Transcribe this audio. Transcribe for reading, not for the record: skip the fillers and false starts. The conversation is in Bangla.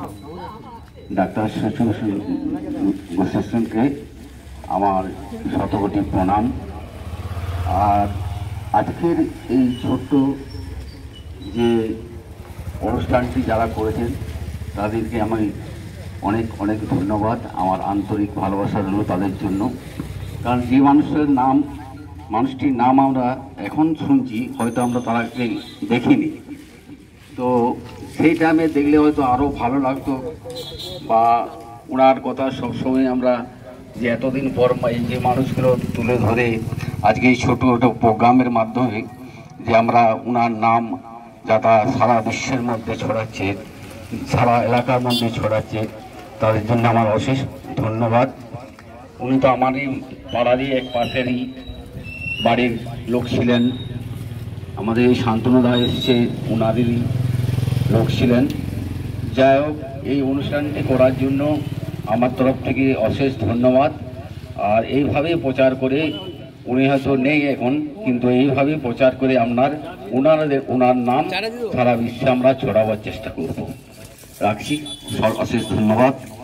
ডাক্তার গোস্বামীকে আমার শতকোটি প্রণাম। আর আজকের এই ছোট্ট যে অনুষ্ঠানটি যারা করেছেন তাদেরকে আমি অনেক অনেক ধন্যবাদ। আমার আন্তরিক ভালোবাসা রইল তাদের জন্য। কারণ যে মানুষটির নাম আমরা এখন শুনছি, হয়তো আমরা তাকে দেখিনি, তো সেই টাইমে দেখলে হয়তো আরও ভালো লাগতো, বা ওনার কথা সবসময় আমরা যে এতদিন পর যে মানুষগুলো তুলে ধরে আজকে এই ছোটো ছোটো প্রোগ্রামের মাধ্যমে যে আমরা ওনার নাম যারা সারা বিশ্বের মধ্যে ছড়াচ্ছে, সারা এলাকার মধ্যে ছড়াচ্ছে, তাদের জন্য আমার অশেষ ধন্যবাদ। উনি তো আমারই পাড়ারই এক পাশেরই বাড়ির লোক ছিলেন, আমাদের এই শান্তনুদা এসছে ওনাদেরই লোক ছিলেন। যাই হোক, এই অনুষ্ঠানটি করার জন্য আমার তরফ থেকে অশেষ ধন্যবাদ। আর এইভাবেই প্রচার করে, উনি হয়তো নেই এখন, কিন্তু এইভাবেই প্রচার করে ওনার নাম সারা বিশ্বে আমরা ছড়াবার চেষ্টা করব। রাখছি, অশেষ ধন্যবাদ।